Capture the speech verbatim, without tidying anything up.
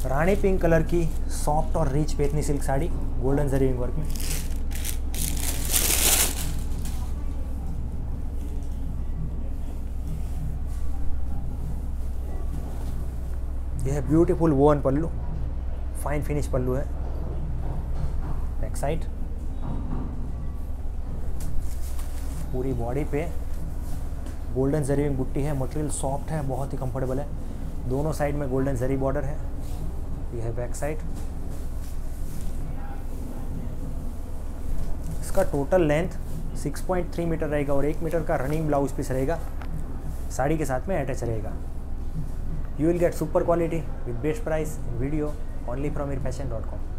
रानी pink colour की soft और rich Paithani silk sari golden zari work में। यह है beautiful woven pallu, fine finish pallu है। बैक साइड पूरी बॉडी पे गोल्डन जरी बुट्टी है, मटेरियल सॉफ्ट है, बहुत ही कंफर्टेबल है। दोनों साइड में गोल्डन जरी बॉर्डर है। यह है बैक साइड। इसका total length six point three metre रहेगा और एक मीटर का रनिंग ब्लाउज पीस रहेगा, साड़ी के साथ में अटैच रहेगा। You will get super quality with best price in video only from Meer fashion dot com.